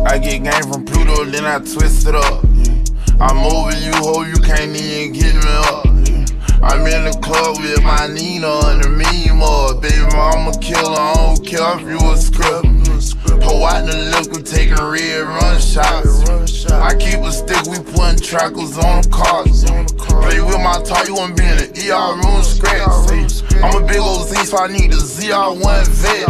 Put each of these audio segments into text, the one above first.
I get game from Pluto, then I twist it up. I'm over you, ho, you can't even get me up. I'm in the club with my Nina and the meme up. Baby mama killer, I don't care if you a script. Ho out the liquor, taking red run shots. I keep a stick, we putting trackers on the cars. Play with my top, you wanna be in the ER room scratch. I'm a big old Z, so I need the ZR1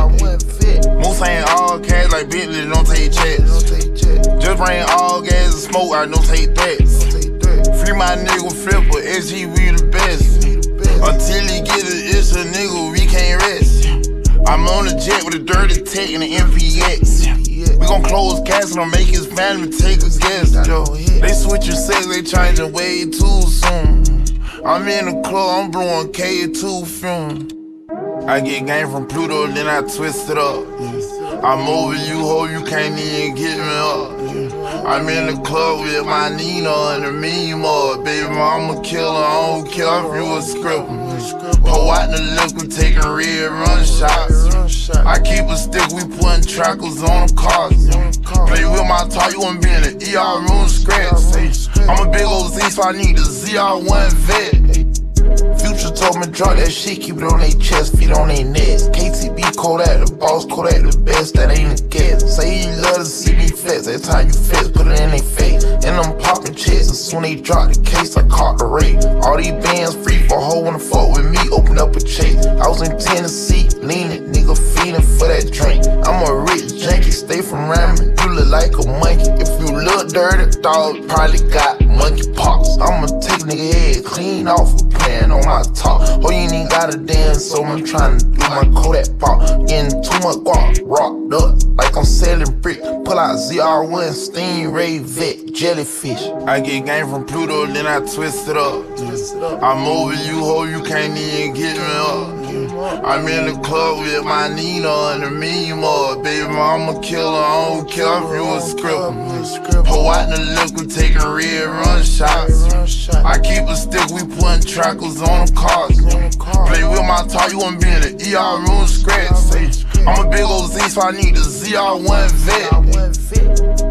vet. Most ain't all cash like Bentley, don't take checks. Just bring all gas and smoke, I don't take threats. Free my nigga Flipper, SG, we the best. Until he get an issue, nigga, we can't rest. I'm on the jet with a dirty tech and an MPX. We gon' close castle and make his family take a guess. They switching sex, they changing way too soon. I'm in the club, I'm blowing K2 fume. I get game from Pluto, then I twist it up. I'm over you, ho, you can't even get me up. I'm in the club with my Nina and the meme up. Baby mama killer, I don't care if you a script. Ho out the liquor, taking red run shots. I keep a stick, we putting trackers on the cars. Play with my top, you wanna be in the ER room scratch. I'm a big old Z, so I need the ZR1 vet. Future told me drop that shit, keep it on their chest, feet on their necks. KTB, Kodak, the boss, Kodak, the best, that ain't a guess. Say you love to see me flex, every time you flex, put it in their face. And I'm popping checks, and soon they drop the case, I caught the rate. All these bands free for a hoe wanna fuck with me, open up a chase. I was in Tennessee, leaning, nigga feeding for that drink. I'm a rich junkie, stay from ramen, you look like a monkey. If you look dirty, dog probably got monkey pox. I'ma take a nigga head clean off a plan on my top. Oh, you ain't even gotta dance, so I'm trying to do my Kodak pop. Getting too much guap, rocked up like I'm selling brick. Pull out ZR1, stingray, vet, jellyfish. I get game from Pluto, then I twist it up. I'm over you, ho, you can't even get me up. I'm in the club with my Nina and the meme up. Baby mama killer, I don't care if you a script. Ho out the liquor, taking red run shots. I keep a stick, we putting trackers on the cars. Play with my top, you wanna be in the ER room scratch. I'm a big old Z, so I need the ZR1 vet.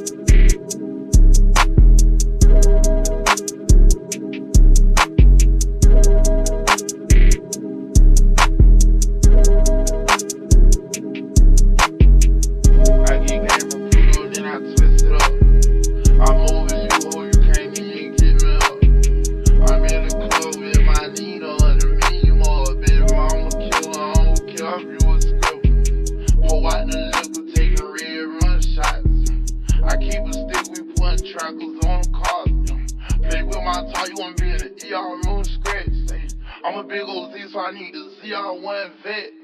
I keep a stick, we putting trackers on the cars. Play with my top, you wanna be in the ER room scratch. I'm a big old Z, so I need the ZR1 vet.